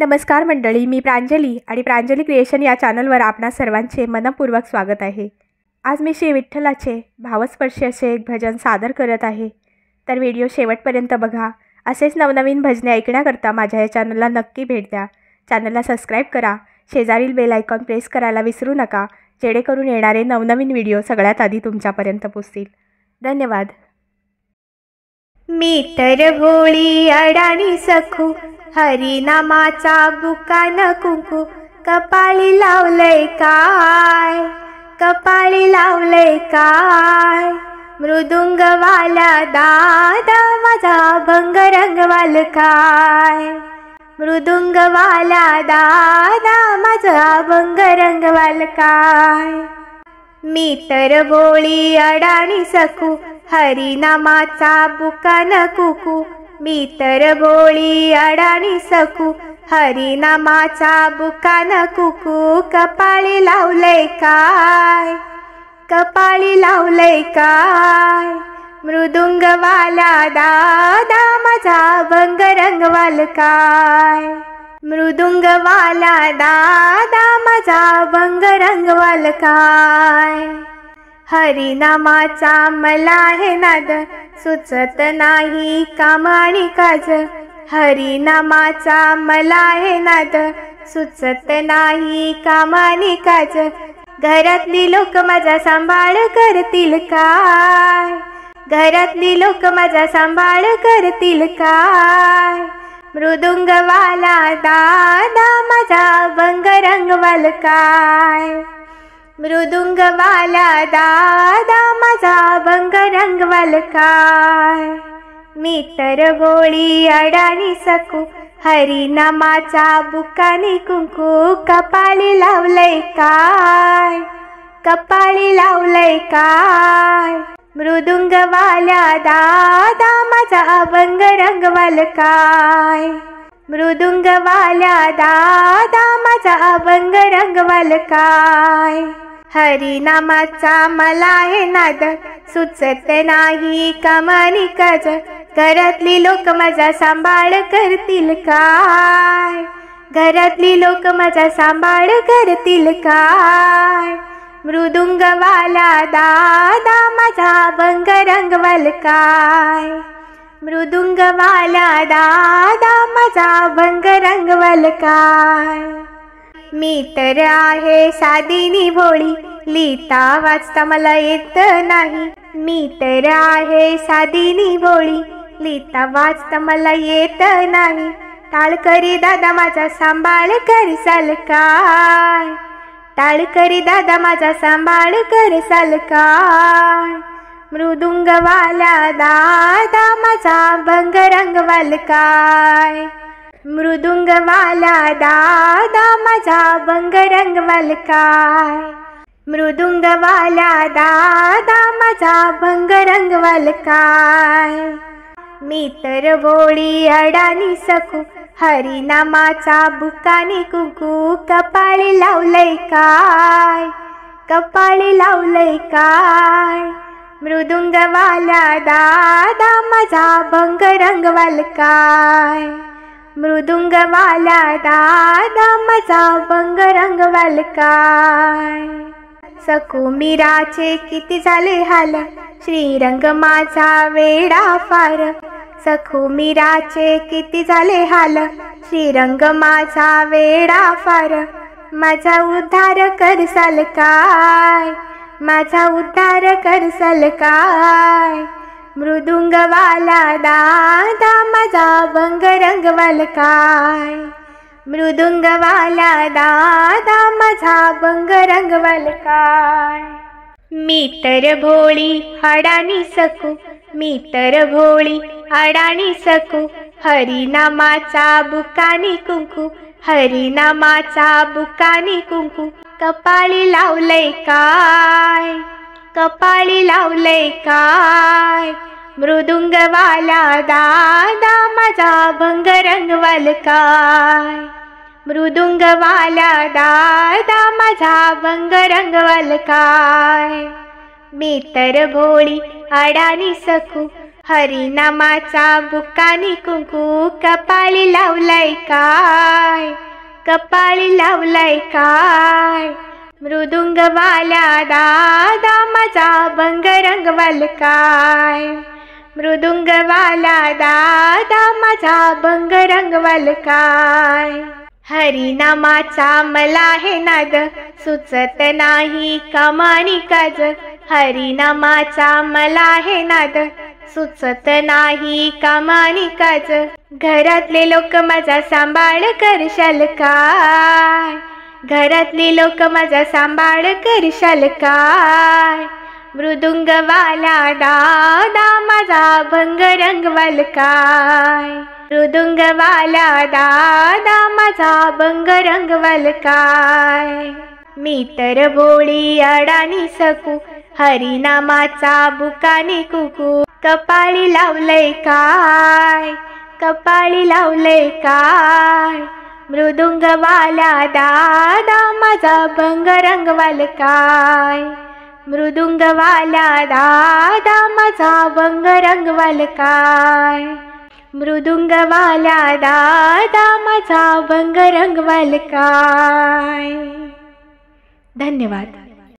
नमस्कार मंडळी, मी प्रांजली आणि प्रांजली क्रिएशन या चॅनलवर आपणा सर्वांचे मनपूर्वक स्वागत आहे। आज मी श्री विठ्ठलाचे भावस्पर्शी असे एक भजन सादर करत आहे, तर व्हिडिओ शेवटपर्यंत बघा। असेच नवनवीन भजने ऐकण्याकरता माझ्या या चॅनलला नक्की भेट द्या। चॅनलला सबस्क्राईब करा, शेजारील बेल आयकॉन प्रेस करायला विसरू नका, जेणेकरून येणारे नवनवीन व्हिडिओ सगळ्यात आधी तुमच्यापर्यंत पोहोचतील। धन्यवाद। मी तर भोळी अडाणी सखू, हरिनामाचा बुकान कुंकू, कपाळी लावलंय काय, कपाळी लावलंय काय। मृदुंगवाला दादा माझा भंग रंगवाल काय, मृदुंगवाला दादा माझा भंग रंगवाल काय। मी तर भोळी अडाणी सखू, हरिनामाचा बुकान कुकू, मी तर भोळी अडाणी सखू, हरिनामाचा बुकान कुकू, कपाळी लावलंय काय, कपाळी लावलंय काय। मृदुंगवाला दादा माझा भंग रंगवाल काय, मृदुंगवाला दादा माझा भंग रंगवाल काय। हरिनामाचा मला हे नाद, सुचत नाही काम आणि काज, हरिनामाचा मला हे नाद, सुचत नाही काम आणि काज। घरातली लोक माझा सांभाळ करतील काय, घरातली लोक माझा सांभाळ करतील काय। मृदुंगवाला दादा माझा भंग रंगवाल काय, मृदुंगवाला दादा माझा भंग रंगवाल काय। मी तर भोळी अडाणी सखू, हरिनामाचा बुकानी कुंकू, कपाळी लावलंय काय, कपाळी लावलंय काय। मृदुंगवाला दादा माझा भंग रंगवाल काय, मृदुंगवाला दादा माझा भंग रंगवाल काय। हरिनामाचा मला हे नाद, सुचत नाही काम आणि काज, घरातली लोक माझा सांभाळ करतील काय, घरातली लोक माझा सांभाळ करतील काय। मृदुंगवाला दादा माझा भंग रंगवाल काय, मृदुंगवाला दादा माझा भंग रंगवाल काय। मी तर आहे साधीनी भोळी, लिहिता वाचता मला येत नाही, मी तर आहे साधीनी भोळी, लिहिता वाचता मला येत नाही। टाळकरी दादा माझा सांभाळ करसाल काय, टाळकरी दादा माझा सांभाळ करसाल काय। मृदुंगवाला दादा माझा भंग रंगवाल काय, मृदुंगवाला दादा माझा भंग रंगवाल काय। मृदुंगवाला दादा माझा भंग रंगवाल काय। मी तर भोळी अडाणी सखू, हरिनामाचा बुकानी कुंकू, कपाळी लावलंय काय, कपाळी लावलंय काय। मृदुंगवाला दादा माझा भंग रंगवाल काय, मृदुंगवाला दादा माझा भंग रंगवाल काय। सखू मीराचे किती झाले हाल, श्रीरंग माझा वेडा फार, सखू मीराचे किती झाले हाल, श्रीरंग माझा वेडा फार। माझा उद्धार करसाल काय, माझा उद्धार करसाल काय। मृदुंगवाला दादा माझा भंग रंगवाल काय, मृदुंगवाला दादा माझा भंग रंगवाल काय। मी तर भोळी अडाणी सखू, मी तर भोळी अडाणी सखू, हरिनामाचा बुकानी कुंकू, हरिनामाचा बुकानी कुंकू, कपाळी लावलंय काय, कपाळी लावलंय काय। मृदुंगवाला दादा माझा भंग रंगवाल काय, मृदुंगवाला दादा माझा भंग रंगवाल काय। मी तर भोळी अडाणी सखू, हरिनामाचा बुकानी कुंकू कपाळी लावलाय काय, कपाळी लावलाय काय. मृदुंगवाल्या दादा माझा अभंग रंगवाल काय, मृदुंगवाला दादा माझा अभंग रंगवाल काय. हरिनामाचा मला हे नाद सुचत नाही कमानी काज, हरिनामाचा मला हे नाद सुचत नाही कमानी काज. घरातले लोक माझा सांभाळ करशाल काय, घरातले लोक माझा सांभाळ करशाल काय. मृदुंगवाला दादा माझा अभंग रंगवाल काय, मृदुंगवाला दादा माझा अभंग रंगवाल काय. मी तर भोळी अडाणी सकू हरिनामाचा बुकानी कुकू कपाळी लावलंय काय, कपाळी लावलंय काय. मृदुंगवाला दादा माझा अभंग रंगवाल काय, मृदुंगवाला दादा माझा अभंग रंगवाल काय. मृदुंगवाला दादा माझा अभंग रंगवाल काय. धन्यवाद.